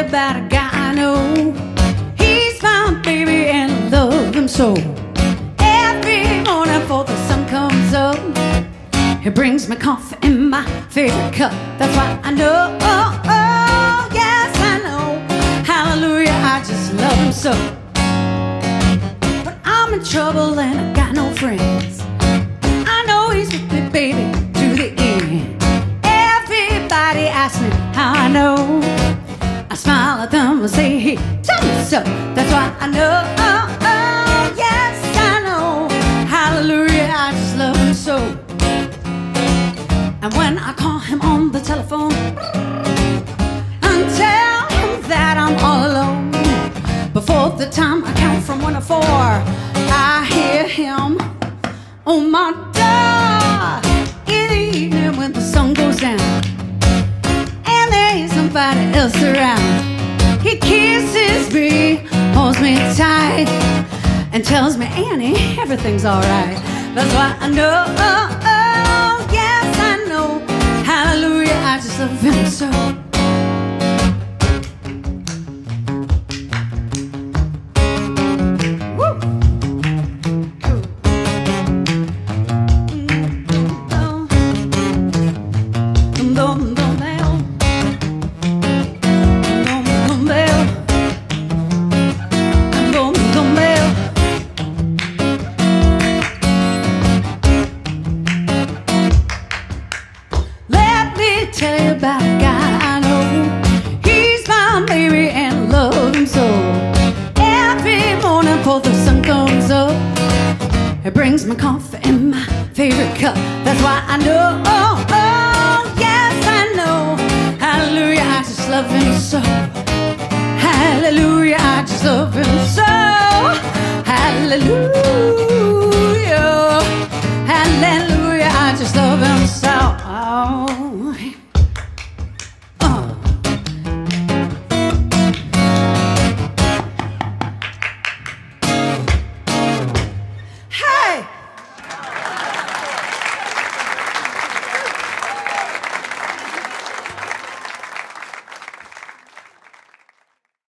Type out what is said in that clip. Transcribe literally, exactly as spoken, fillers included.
about a guy I know. He's my baby and I love him so. Every morning before the sun comes up, he brings me coffee in my favorite cup. That's why I know, oh, oh, yes I know. Hallelujah, I just love him so. But I'm in trouble and I got no friends. I know he's with me, baby, to the end. Everybody asks me how I know. I smile at them and say, hey, tell me so. That's why I know, oh, oh, yes I know. Hallelujah, I just love him so. And when I call him on the telephone and tell him that I'm all alone, before the time I count from one to four, I hear him on my door. In the evening when the sun goes down and there ain't somebody else around, he kisses me, holds me tight, and tells me, Annie, everything's alright. That's why I know, oh, oh, yes I know. Hallelujah, I just love him so. Tell you about a guy I know. He's my baby and I love him so. Every morning before the sun comes up, he brings me coffee in my favorite cup. That's why I know, oh, oh, yes I know. Hallelujah, I just love him so. Hallelujah, I just love him so. Hallelujah, hallelujah.